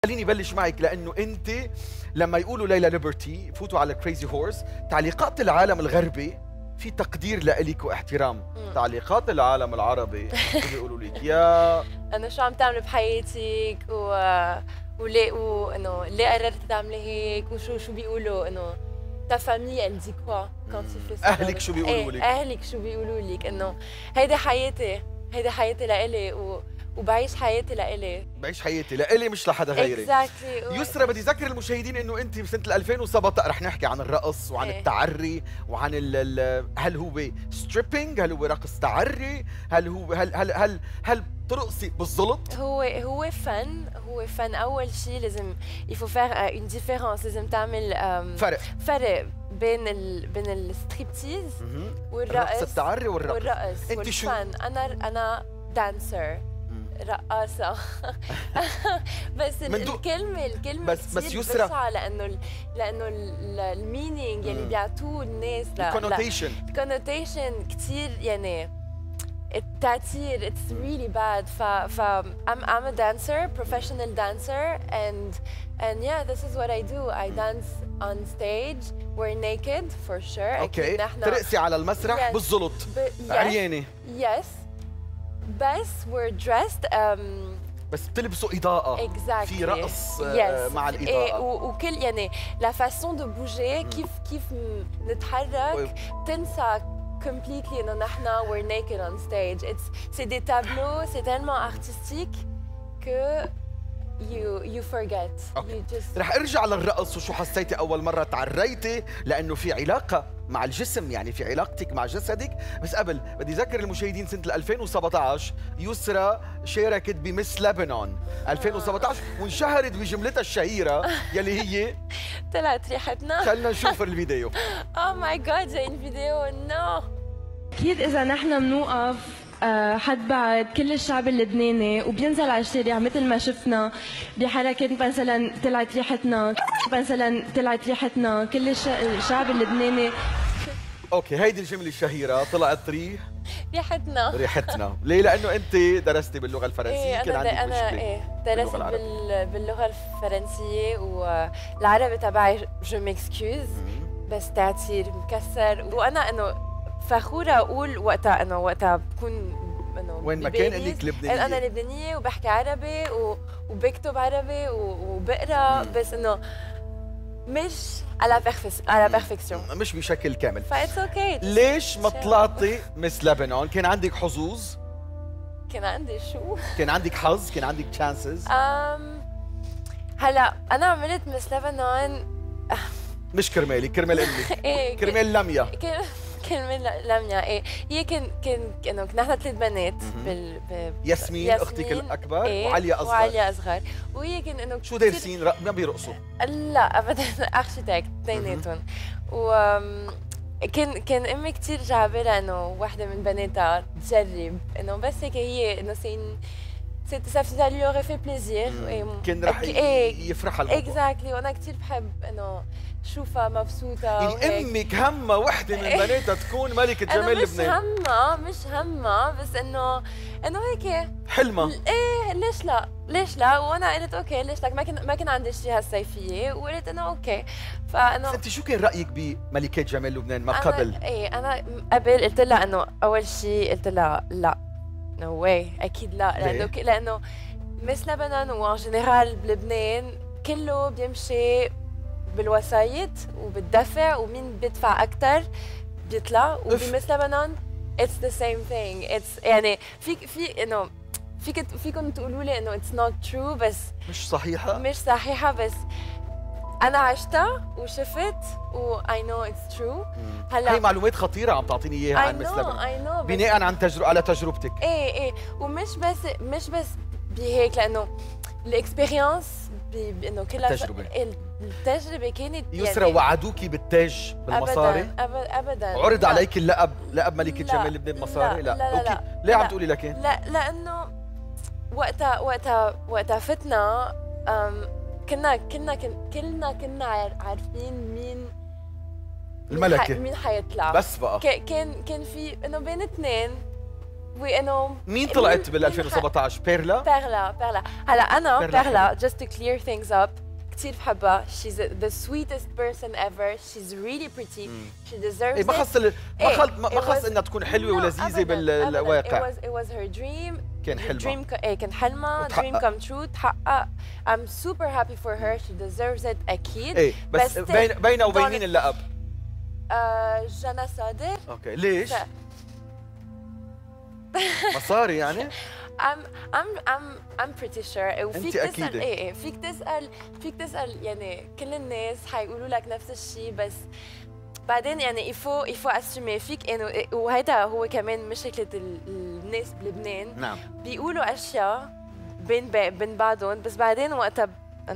خليني بلش معك لانه انت لما يقولوا ليلى ليبرتي فوتوا على كريزي هورس، تعليقات العالم الغربي في تقدير لإلك واحترام. تعليقات العالم العربي شو بيقولوا لك؟ يا انا شو عم تعمل بحياتك وليه وانه ليه قررت تعملي هيك وشو بيقولوا انه تا فامي elle dit quoi quand tu fais ça. اهلك شو بيقولوا لك؟ اهلك شو بيقولوا لك؟ انه هيدي حياتي لإلي وبعيش حياتي لإلي. بعيش حياتي لإلي مش لحدا غيري. يسرا بدي ذكر المشاهدين انه انت بسنه 2017 رح نحكي عن الرقص وعن التعري وعن هل هو ستريبينج، هل هو رقص تعري، هل ترقصي بالزلط؟ هو فن اول شيء لازم يفو فير اون ديفيرونس، لازم تعمل فرق بين الستريبتيز والرقص، التعري والرقص. انت شو؟ انا دانسر، رقاصة. بس الكلمة بس يسرا لأنه المينينج يلي بيعطوه الناس الكونوتيشن كثير يعني التأثير it's really bad. I'm a dancer, professional dancer, and yeah, this is what I do. I dance on stage. We're naked for sure. اوكي. ترقصي على المسرح بالزلط عريانة. Yes. بس we're dressed بس بتلبسوا إضاءة. في رقص مع الإضاءة. وكل يعني لا فاسون دو بوجي كيف نتحرك تنسى completely انه نحن we're naked on stage. C'est des tableaux, c'est tellement artistique que you forget. رح ارجع للرقص وشو حسيتي اول مره تعريتي، لانه في علاقه مع الجسم، يعني في علاقتك مع جسدك. بس قبل بدي اذكر المشاهدين سنه 2017 يسرا شاركت بمس لبنان 2017 وانشهرت بجملتها الشهيره يلي هي طلعت ريحتنا. خلينا نشوف الفيديو. اوه ماي جاد جاي الفيديو. نو اكيد اذا نحن بنوقف حد بعد كل الشعب اللبناني وبينزل على الشارع مثل ما شفنا بحركات مثلا طلعت ريحتنا كل الشعب اللبناني. اوكي، هيدي الجمله الشهيره طلعت ريحتنا. ليه؟ لانه انت درستي باللغه الفرنسيه. كان عندك انا درست باللغه الفرنسيه والعربي تبعي جو ميكسكيوز بس تعتير مكسر. وانا انه فخورة أقول وقتها بكون وين ما كان انك لبنانية. أنا لبنانية وبحكي عربي وبكتب عربي وبقرا، بس إنه مش على بيرفكسيون، مش بشكل كامل. فايتس اوكي. ليش ما طلعتي مس لبنان؟ كان عندك حظوظ؟ كان عندي شو؟ كان عندك حظ؟ كان عندك تشانسز؟ هلا أنا عملت مس لبنان مش كرمالي، كرمال أمك. كرمال لميا. كلمة لميا. هي كان انه نحن 3 بنات ياسمين اختك الاكبر وعليا اصغر. وهي كان انه شو دارسين؟ ما بيرقصوا؟ لا ابدا، اركتيكت اثنيناتهم. كان امي كثير جعبالها انه وحده من بناتها تجرب، انه بس هيك هي انه ça lui aurait fait plaisir. كان رح يفرح الموضوع. اكزاكتلي. وانا كثير بحب انه شوفها مبسوطه. يعني امك همها وحده من بناتها تكون ملكه جمال لبنان. مش همها بس انه هيك حلمها. ليش لا وانا قلت اوكي ليش لا. ما كان عندي شيء هالصيفيه وقلت انه اوكي. فانه انت شو كان رايك بملكات جمال لبنان ما قبل؟ انا قبل قلت لها انه اول شيء قلت لها لا نو واي اكيد لا. لانه مس لبنان وان جنرال بلبنان كله بيمشي بالوسايط وبالدفع، ومين بيدفع اكثر بيطلع. وبمس لبنان اتس ذا سيم ثينج. اتس يعني في انه فيكم تقولوا لي انه اتس نوت ترو، بس مش صحيحه بس انا عشتها وشفت واي نو اتس ترو. هلا هي معلومات خطيره عم تعطيني اياها عن مس لبنان بناء عن على تجربتك. ومش بس بهيك، لانه الاكسبيرينس انه كلها التجربه كانت يسرا يعني وعدوكي بالتاج بالمصاري؟ ابدا عرض عليك لقب ملكه جمال لبنان مصاري؟ لا. اوكي. ليه عم تقولي لكن؟ لا لانه وقتها فتنا كنا عارفين مين الملكه مين حيطلع. بس بقى كان في انه بين اثنين وانه مين طلعت بال 2017 بيرلا؟ بيرلا هلا انا بيرلا بيرلا just to clear things up كثير بحبها. She's the sweetest person ever. She's really pretty. She deserves إيه ما it. خص ما خص انها تكون حلوه ولذيذه بالواقع. It was her dream. كان حلمها. كان حلمها dream come true تحقق. I'm super happy for her. She deserves it أكيد. ايه بس بينها وبين مين اللقب؟ جنى صادق. اوكي ليش؟ مصاري يعني؟ I'm pretty sure. انت اكيد فيك تسأل يعني كل الناس حيقولوا لك نفس الشيء بس بعدين يعني يفو اسومي فيك انه وهذا هو كمان مشكلة الناس بلبنان. نعم. بيقولوا اشياء بين بعضهم بس بعدين وقتها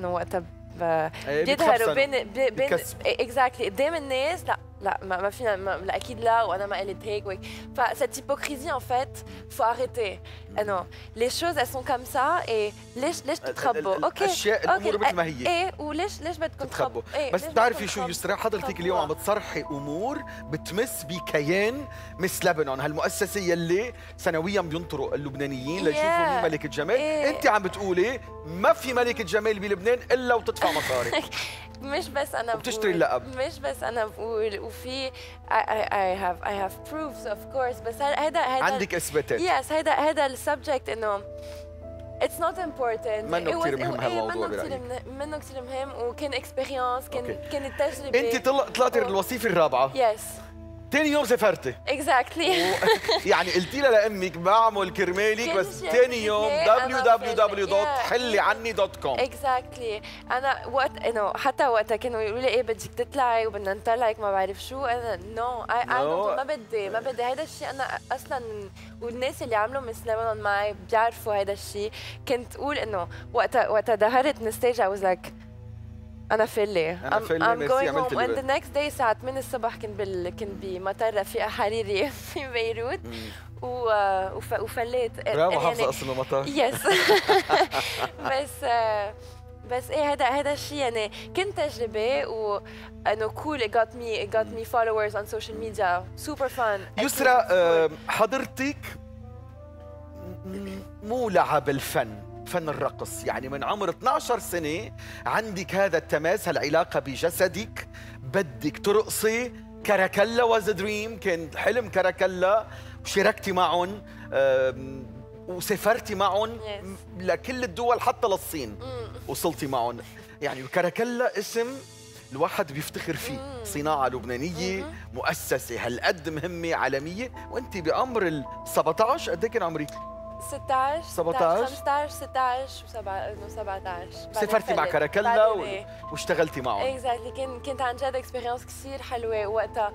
بيظهروا بين اكزاكتلي قدام الناس لا ما فينا لا اكيد لا وانا ما قلت هيك وهيك. فسيت hypocrisie en fait faut arrêter. انه les choses elles sont comme ça et ليش بتتخبوا؟ اوكي الاشياء الامور مثل ما هي. ايه وليش بدكم تخبوا؟ بس بتعرفي شو يسرا حضرتك اليوم عم بتصرحي امور بتمس بكيان مس لبنان، هالمؤسسه يلي سنويا بينطروا اللبنانيين ليشوفوا مين ملكة جمال. انت عم بتقولي ما في ملكة جمال بلبنان الا وتدفع مصاري. مش بس انا وبتشتري اللقب. مش بس انا بقول وفي I have proofs of course بس هذا عندك اثباتات. يس هذا السبجكت انه It's not important. منه كثير مهم هالموضوع برأيك. منه كثير مهم وكان اكسبيرينس كانت تجربة. انت طلعتي الوظيفة الرابعة. يس. ثاني يوم سافرتي. اكزاكتلي. يعني قلتي لها لامك بعمل كرمالك بس ثاني يوم www.حليعني.com. اكزاكتلي. انا وقت انه حتى وقتها كانوا يقولوا لي ايه بدك تطلعي وبدنا نطلعك ما بعرف شو انا نو ما بدي هذا الشيء انا اصلا والناس اللي عملوا مس لبنان معي بيعرفوا هذا الشيء. كنت اقول انه وقتها ظهرت من ستيج I was like أنا فيلي I'm going home and the next day الساعة 8 الصبح كنت بمطار رفيقة حريري في بيروت وفليت. برافو حافظة اسم المطار. يس. بس ايه هذا الشيء يعني كنت تجربة وانه cool it got me followers on social media super fun. يسرا حضرتك مولعة بالفن، فن الرقص، يعني من عمر 12 سنة عندك هذا التماس، هالعلاقة بجسدك، بدك ترقصي. كاراكلا واز دريم، كان حلم كاراكلا، وشاركتي معهم وسافرتي معهم لكل الدول حتى للصين وصلتي معهم. يعني كاراكلا اسم الواحد بيفتخر فيه، صناعة لبنانية، مؤسسة هالقد مهمة عالمية، وانت بعمر ال 17 قد ايه كان عمرك؟ 16 17 15 16 17 سافرتي مع كاراكلا واشتغلتي معهم. اكزاكتلي كانت عن جد اكسبيرينس كثير حلوه وقتها.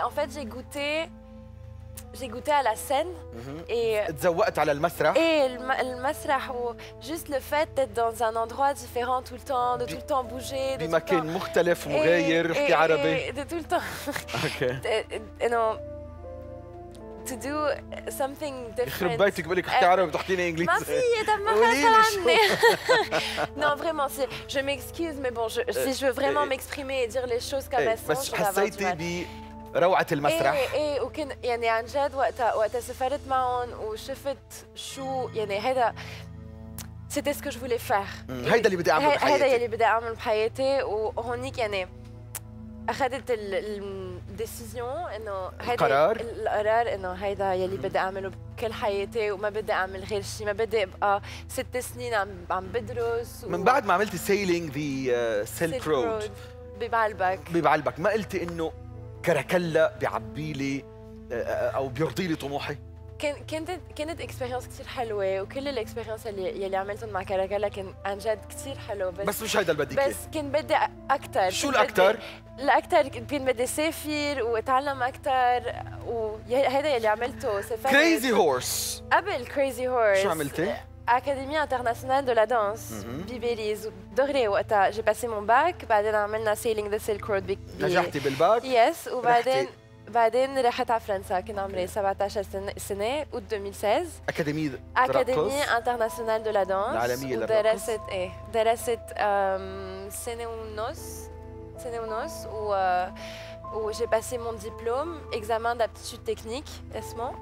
j'ai goûté à la scène et تزوقت على المسرح. المسرح و juste le fait d'être dans un endroit différent tout le temps, de tout le temps bouger, de بمكان مختلف ومغاير. احكي عربي. de tout le temps. اوكي. انه to do something different. يخرب بيتك بقول لك احكي عربي بتحكيني انجليزي. ما في طب ما خلص عني. Non vraiment je m'excuse mais bon si je veux vraiment m'exprimer et dire les choses comme elles sont. بس حسيتي بروعة المسرح. ايه وكان يعني عن جد وقتها سافرت معهم وشفت شو يعني هذا c'était ce que je voulais faire. هيدا اللي بدي اعمله بحياتي. هيدا اللي بدي اعمله بحياتي وهونيك يعني اخذت الديسيجن انه هيدا القرار انه هيدا يلي بدي اعمله بكل حياتي وما بدي اعمل غير شيء، ما بدي ابقى 6 سنين عم بدرس من بعد ما عملتي سيلينج ذا سيلك رود ببعلبك ما قلتي انه كاراكلا بيعبي لي او بيرضي لي طموحي؟ كانت اكسبيرينس كثير حلوه وكل الاكسبيرينس اللي عملتهم مع كاراكلا كان عن جد كثير حلو بس مش هيدا اللي بدك بس كان بدي اكثر. شو الاكثر؟ الاكثر كان بدي اسافر واتعلم اكثر وهذا اللي عملته. سافرت كريزي هورس. قبل كريزي هورس شو عملتي؟ Académie internationale de la danse بباريس دغري وقتها جي باسي مون باك. بعدين عملنا سيلينج ذا سيلك رود. نجحتي بالباك؟ يس. وبعدين رحت على فرنسا كان عمري 17 سنة août 2016. أكاديمية انترناسيونال دو لا دانس العالمية للرقص. درست سنة ونص وجي باسي مون ديبلوم examen d'aptitude technique اسمه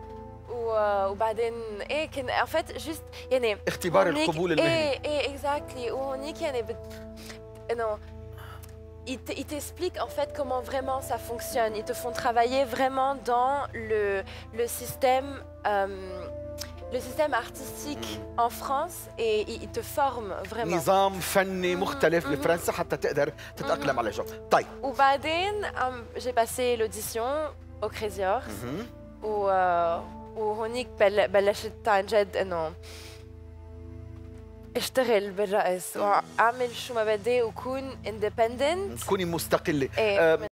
وبعدين ايه كان ان فيت جوست يعني اختبار القبول المهني. ايه اكزاكتلي وهونيك يعني انه ils t'expliquent en fait comment vraiment ça fonctionne. Ils te font travailler vraiment dans le système artistique en France et ils te forment vraiment. نظام فني مختلف بفرنسا حتى تقدر تتأقلم على الجو. طيب. وبعدين j'ai passé l'audition au Crazy Horse وهونيك بلشت عن جد انه اشتغل بالرقص واعمل شو ما بدي وكون independent. تكوني مستقلة. ايه